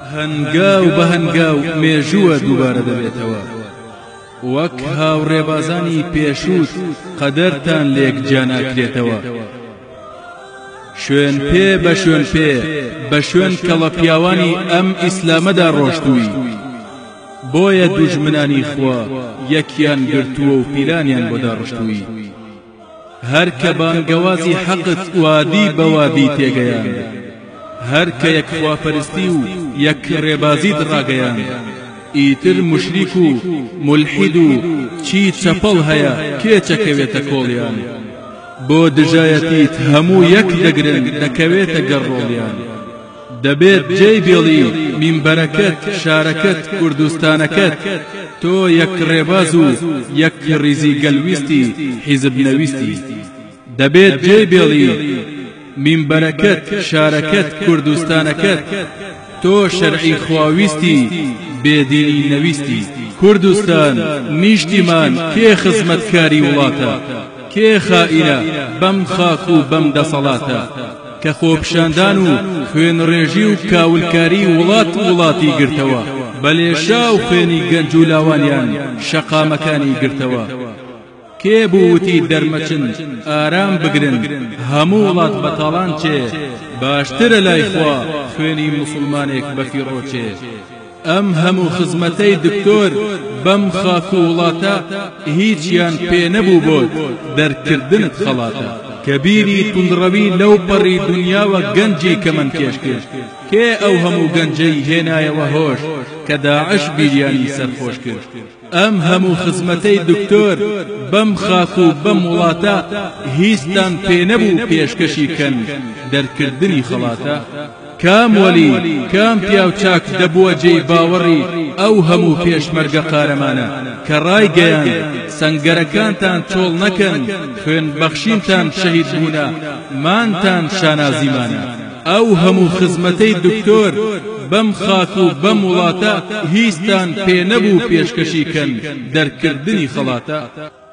هەنگاو بە هەنگاو مێژووە دووبارە دەبێتەوە وەک هاوڕێبازانی پێشووت قەدەرتان لێک جا ناکرێتەوە شوێن پێ بە شوێن پێ بە شوێن کەڵە پیاوانی ئەم ئیسلامەدا ڕۆشتووی بۆیە دوژمنانی خوا یەکیان گرتووە و پیلانیان بۆ داڕشتووی هەر کە بانگەوازی حەقت وادی بە وادی تێگەیان هەر کە یەک خواپەرستی و یەک ڕێبازیت ڕاگەیان ئیتر مشریک و مولحید و چی چەپەڵ هەیە کێ چەکەوێتە کۆڵیان بۆ دژایەتیت هەموو یەک دەگرن دەکەوێتە گەڕۆڵیان دەبێت جێی بێڵی مینبەرەکەت شارەکەت کوردستانەکەت تۆ یەک ڕێباز و یەک ڕیزی گەلویستی حیزب نەویستی دەبێت جێی بێڵی مینبەرەکەت شارەکەت کوردستانەکەت تۆ شەرعی خواویستی بێدینی نەویستی کوردستان نیشتیمان کێ خزمەتکاری وڵاتە کێ خائینە بەم خاک و بەم دەسەڵاتە کە خۆپشاندان و خوێن ڕێژی و کاولکاری وڵاتی گرتەوە بەلێشا و خوێنی گەنج و لاوانیان شەقامەکانی گرتەوە کێ بووتی دەرمەچن ئارام بگرن هەموو وڵات بەتاڵان چێ باشترە لای خوا خوێنی موسڵمانێک بەفیڕۆچێ ئەم هەموو خزمەتەی دکتۆر بەم خاک و وڵاتە هیچیان پێ نەبوو بۆت دەرکردنت خەڵاتە کەبیری تونڕەوی لەو پەڕی دنیاوە گەنجی کەمەن کێش کرد کێ ئەو هەموو گەنجەی هێنایەوە هۆش کە داعش بیریانی سەرخۆش کرد ئەم هەموو خزمەتەی دکتۆر بەم خاک و بەم وڵاتە هیچتان پێ نەبوو پێشکەشی کەن دەرکردنی خەڵاتە کام وەلی کام پیاو چاک دەبووە جێی باوەڕی ئەو هەموو پێشمەرگە قارەمانە کە ڕایگەیان سەنگەرەکانتان چۆڵ نەکەن خوێن بەخشینتان شەهید بوونە مانتان شانازیمانە ئەو هەموو خزمەتەی دکتۆر بەم خاک و بەم وڵاتە هیچتان پێ نەبوو پێشکەشی کەن دەرکردنی خەڵاتە